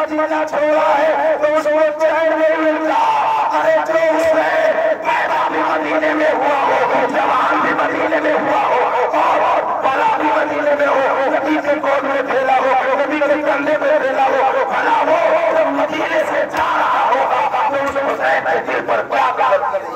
مدینہ چھوڑا ہے تو اس کو چین نہیں ملتا. ارے جو حسین پیدا بھی مدینے میں ہوا ہو, جوان بھی مدینے میں ہوا ہو, اور بڑا بھی مدینے میں ہو, نبی کے گود میں پھیلا ہو, نبی کے کندھے میں پھیلا ہو, بھلا وہ جب مدینے سے جا رہا ہوگا تو اس حسین کے دل پر کیا بات کرے.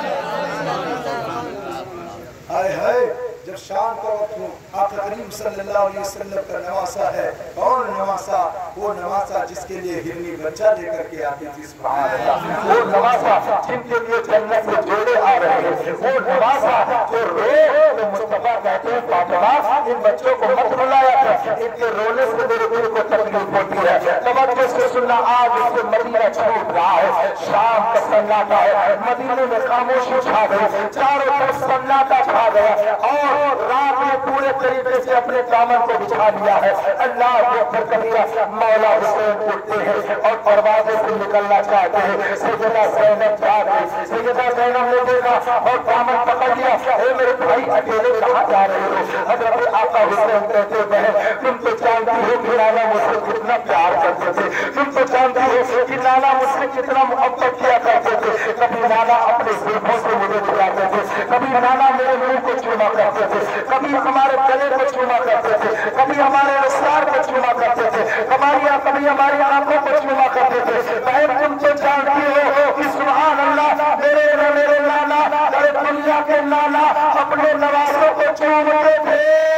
ہائے ہائے جب شام کا وقت ہو, آقا کریم صلی اللہ علیہ وسلم کا نواسا ہے. کون نواسا؟ وہ نواسا جس کے لیے ہرنی بچہ لے کر کے آتی تھی. سبحان اللہ. وہ نواسا جن کے لیے جنت سے جوڑے آ رہے ہیں, وہ نواسا جو روئے تو مصطفیٰ کہتے ہیں فاطمہ ان بچوں کو مت رلایا کر, ان کے رونے سے میرے دل کو تکلیف ہوتی ہے. توجہ سے سننا, آج اس سے مدینہ چھوٹ رہا ہے, شام کا سناٹا ہے, مدینے میں خاموشی چھا گئی, چاروں طرف سناٹا چھا گیا, اور رات میں پورے طریقے سے اپنے دامن کو بچھا دیا ہے. اللہ اکبر کبیرہ. مولا حسین اٹھتے ہیں اور دروازے سے نکلنا چاہتے ہیں. سیدہ زینب جا گئی, سیدہ زینب نے دیکھا اور دامن پکڑ لیا. اے میرے بھائی اکیلے کہاں جا رہے ہو؟ حضرت آقا حسین کہتے ہیں تم تو جانتی ہو کہ نانا مجھ سے کتنا پیار کرتے تھے, تم تو جانتی ہو کہ نانا مجھ سے کتنا محبت کیا کرتے تھے. کبھی نانا اپنے زلفوں سے مجھے چلاتے تھے, کبھی نانا میرے منہ کو چوما کرتے تھے, کبھی ہمارے گلے کو چوما کرتے تھے, کبھی ہمارے رخسار کو چوما کرتے تھے, کبھی ہماری آنکھوں کو چوما کرتے تھے. بہن تم تو جانتی ہو کہ سبحان اللہ میرے نانا, ارے دنیا کے نانا اپنے نوازوں کو چومتے تھے,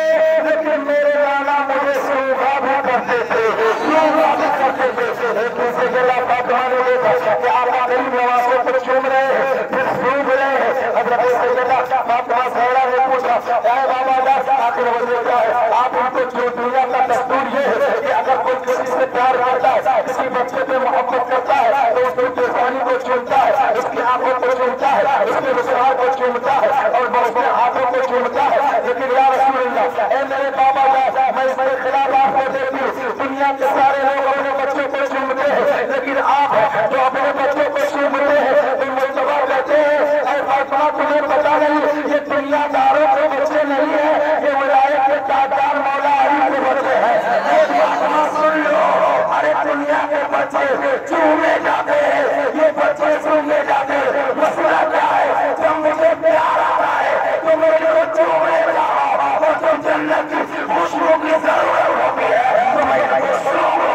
لیکن میرے نانا مجھے سوگا بھی کرتے تھے, سوگا بھی کرتے تھے. دوسرے جگہ فاطمہ نے دیکھا کہ آپ اپنے نوازوں کو چوم رہے ہیں, پھر سوگ رہے ہیں. حضرت سیدہ فاطمہ زہرا نے پوچھا اے بابا جان آخر وجہ کیا ہے؟ آپ ان کو جو دنیا کا دستور یہ ہے کہ اگر کوئی کسی سے پیار کرتا ہے, کسی بچے پہ محبت کرتا ہے تو اس کی جسمانی کو چومتا ہے, اس کی آنکھوں کو چومتا ہے, اس کے رخسار کو چومتا ہے, اور وہ اس کے ہاتھوں کو چومتا ہے. لیکن یا رسول اللہ, اے میرے بابا جان, میں اس کے خلاف آپ کو دیکھتی ہوں, دنیا کے سارے لوگ اپنے بچوں کو چومتے ہیں, لیکن آپ جو اپنے بچوں کو چومتے ہیں تو مصطفیٰ کہتے ہیں اے فاطمہ تمہیں پتا نہیں یہ دنیا داروں کے بچے نہیں ہیں, یہ ولایت کے تاجدار مولا علی کے بچے ہیں. اے فاطمہ سن لو, ارے دنیا کے بچے چومے جاتے ہیں, یہ بچے چومے جاتے ہیں. مسئلہ کیا ہے؟ جب مجھے پیار آتا ہے تو مجھے وہ چومے جاؤ, اور جو جنت کی خوشبو کی ضرورت ہوتی ہے تو میں یہ سوگا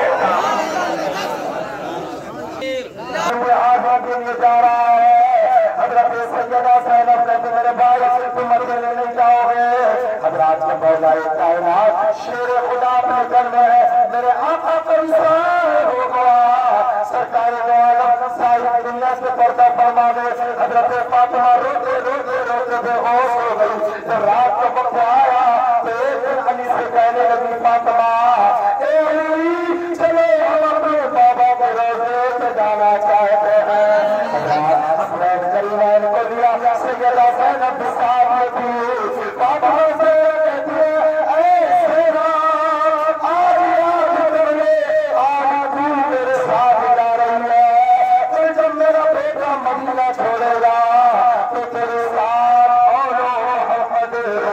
جا رہا ہے. حضرت سیدہ زینب کہتے میرے بھائی تم اکیلے نہیں جاؤ گے. حضرات کے مولا کائنات شیر خدا اپنے گھر میں ہے, میرے آقا کا وصال ہو گیا, سرکار دو عالم ساری دنیا سے پردہ فرما دے. حضرت فاطمہ روتے روتے روتے بے ہوش ہو گئی. جب رات کا وقت آیا تو ایک دن علی سے کہنے لگی فاطمہ اے علی چلو ہم اپنے بابا کے روزے سے جانا چاہتے ہیں. اپنے کریمین کو دیا, سیدہ زینب بھی ساتھ میں تھی. فاطمہ سے کہتی ہے اے زینب آج یاد کر لے, آج تو میرے ساتھ جا رہی ہے, تو جب میرا بیٹا مدینہ چھوڑے گا تو تیرے ساتھ اولو محمد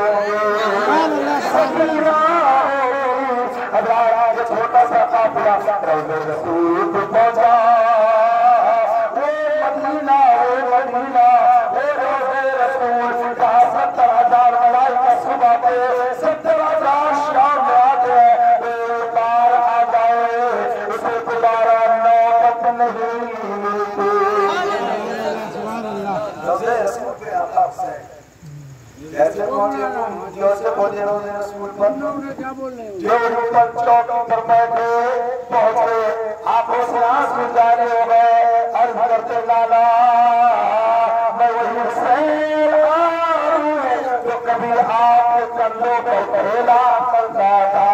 سکینہ. حضرات یہ چھوٹا سا قافلہ روضہ رسول پہ پہنچا. جو اوپر چوکی پر بیٹھے پہنچے, آنکھوں سے آنسو جاری ہو گئے, عرض کرتے لالا میں وہی حسین ہوں جو کبھی آپ کے کندھوں پر کھیلا کرتا تھا,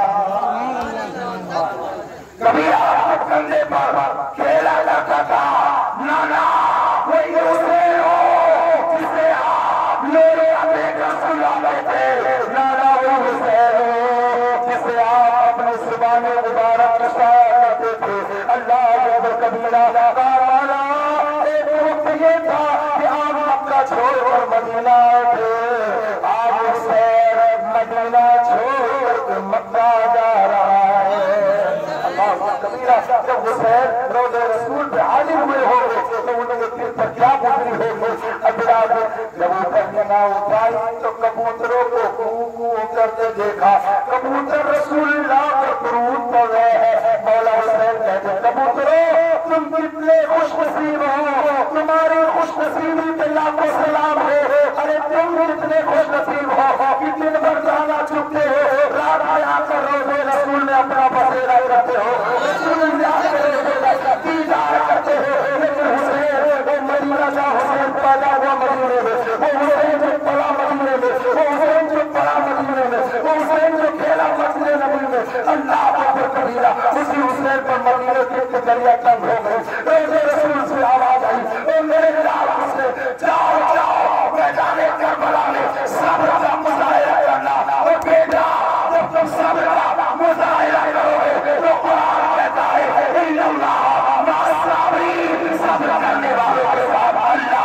کبھی آپ کے کندھے پر کھیلا کرتا تھا. نانا وہی حسین ہو جسے آپ میرے بیٹا سلاتے تھے. نانا وہی حسین ہو جسے آپ اپنے زبان مبارک کا شاعر کرتے تھے. اللہ اکبر کبیرہ. کاروانا ایک وقت یہ تھا کہ آپ مکہ چھوڑ کر مدینہ آئے تھے, آج حسین مدینہ چھوڑ کر مکہ جا رہا ہے. اللہ کبیرہ. فرمائیے گا جب حسین روضہ رسول پہ حاضر ہوئے ہوں گے تو انہوں نے دل پر کیا گزری ہوگی؟ ابرار جب وہ پہننا اٹھائی تو کبوتروں کو کو کرتے دیکھا، کبوتر رسول اللہ پر درود پڑھ رہے ہیں۔ مولا حسین کہتے کبوتروں تم کتنے خوش نصیب ہو، تمہاری خوش نصیبی پہ لاکھوں سلام ہے۔ ارے تم کتنے خوش نصیب ہو کہ دن بھر جانا چکتے ہو، رات میں آ کر روضہ رسول میں اپنا بسیرا کرتے ہو، رسول اللہ کے روضے دیدار کرتے ہو۔ لیکن حسین وہ مدینہ کا حسین پیدا ہوا مدینے میں، وہ حسین جو پلا مدینے میں، وہ حسین جو پلا مدینے میں، وہ حسین جو کھیلا مسجد نبی میں، اللہ اکبر کبیرہ، اسی حسین پر مدینے کے دریا تنگ ہو گئی۔ روضہ رسول سے آواز آئی، اے میرے لال حسین جاؤ جاؤ میدان کربلا میں صبر کا مظاہرہ کرنا، اور بیٹا جب تم صبر کا مظاہرہ کرو گے تو قرآن کہتا ہے ان اللہ مع الصابرین، صبر کرنے والوں کے ساتھ اللہ۔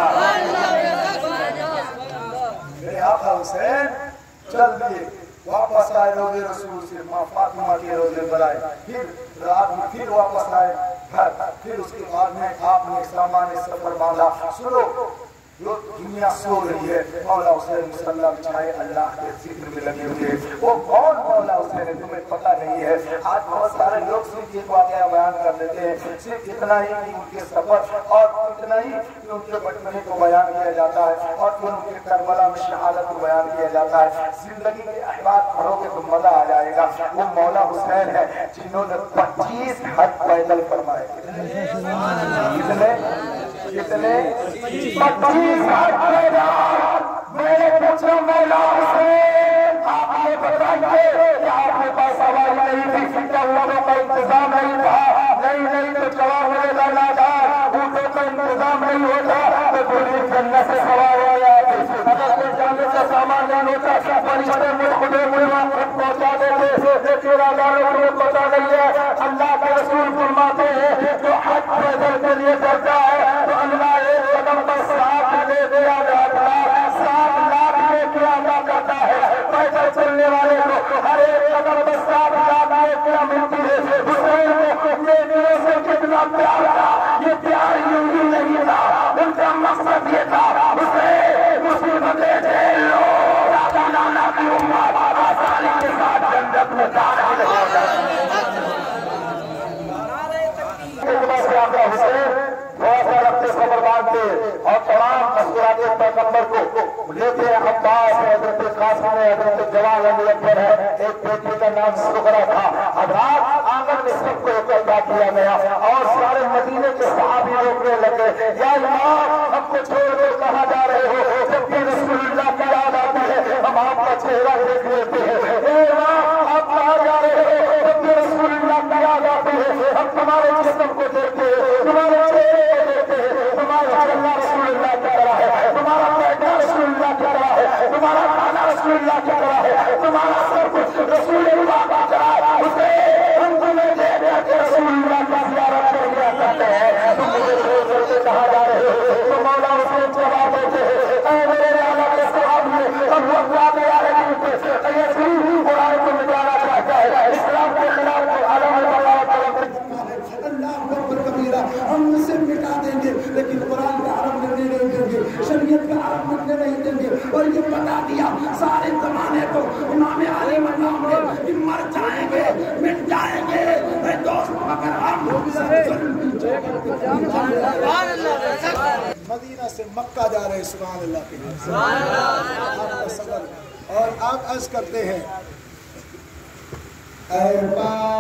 میرے آقا حسین چل دیے، واپس آئے روضہ رسول سے، ماں فاطمہ کے روضے پر آئے، پھر رات میں پھر واپس آئے گھر، پھر اس کے بعد میں آپ نے سامان سفر باندھا۔ سنو جو دنیا سو رہی ہے، مولا حسین مصلی بچھائے اللہ کے ذکر میں لگے ہوئے، وہ کون مولا حسین ہے تمہیں پتہ نہیں ہے۔ آج بہت سارے لوگ صرف ایک واقعہ بیان کر دیتے ہیں، صرف اتنا ہی کہ ان کے سفر اور اتنا ہی کہ ان کے بچپنے کو بیان کیا جاتا ہے اور پھر ان کے کربلا میں شہادت کو بیان کیا جاتا ہے۔ زندگی کے احوال پڑھو گے تو مزہ آ جائے گا۔ وہ مولا حسین ہے جنہوں نے 25 حج پیدل فرمائے۔ کتنے 25 حج پیدل۔ میں نے پوچھا مولا حسین آپ نے بتائیے کہ آپ کے پاس سواری نہیں تھی، کیا اونٹوں کا انتظام نہیں تھا؟ نہیں تو جواب ملے گا نادار، اونٹوں کا انتظام نہیں ہوتا تو پوری جنت سے سوار ہو جاتے۔ اگر کوئی جانے کا سامان نہیں ہوتا فرشتے خدے پہنچا دیتے، تیرا داروں کو پتا نہیں ہے۔ اللہ کے رسول فرماتے ہیں جو حج پیدل کے لیے کرتا ہے تو اللہ ایک قدم پر 7 دے دیا جاتا ہے، 7 لاکھ میں کیا ادا کرتا ہے۔ پیدل چلنے والے کو ہر ایک قدم پر 7 لاکھ میں کیا ملتی ہے۔ حسین کو اپنے دلوں سے کتنا پیار تھا، یہ پیار یوں ہی نہیں تھا، ان کا مقصد یہ تھا حسین مصیبتیں جھیل لو، دادا نانا کی امت آسانی کے ساتھ جنت میں داخل ہو جائے۔ حسین تھوڑا سا رکھتے صبر باندھتے اور تمام مسکراتے پیغمبر کو لیتے ہیں۔ عباس ہے، حضرت قاسم ہے، حضرت جواد اکبر ہے، ایک بیٹی کا نام سغرا تھا۔ حضرات آنگن میں سب کو اکٹھا کیا گیا اور سارے مدینے کے صحابی روکنے لگے، یا امام ہم کو چھوڑ کر کہاں جا رہے ہو؟ جب بھی رسول اللہ کی یاد آتی ہے ہم آپ کا چہرہ دیکھ لیتے ہیں۔ اے امام آپ کہاں جا رہے ہو؟ جب بھی رسول اللہ کی یاد آتی ہے ہم تمہارے جسم کو دیکھتے ہیں، تمہارے چہرے کو دیکھتے ہیں، تمہارا چلنا رسول اللہ کی طرح ہے، تمہارا بیٹھنا رسول اللہ کی طرح ہے، تمہارا کھانا رسول اللہ کی طرح ہے، تمہارا سب کچھ رسول اللہ کی طرح ہے۔ حسین ہم تمہیں دے دے کے رسول اللہ کا زیارت کر لیا کرتے ہیں، تم مجھے چھوڑ کر کے کہاں جا رہے ہو؟ تو مولا حسین جواب دیتے ہیں اے میرے آقا کے صحابی، ہم وقت آ گیا ہے کہ یہ صرف قرآن کو مٹانا چاہتا ہے، اسلام کے خلاف ہم اسے مٹا دیں گے لیکن قرآن کا عرب بننے نہیں دیں گے، شریعت کا عرب بننے نہیں دیں گے۔ اور یہ بتا دیا سارے زمانے کو امام علی مقام نے کہ مر جائیں گے مٹ جائیں گے اے دوست، مگر ہم مدینہ سے مکہ جا رہے ہیں، سبحان اللہ کے لیے۔ اور آپ عرض کرتے ہیں اے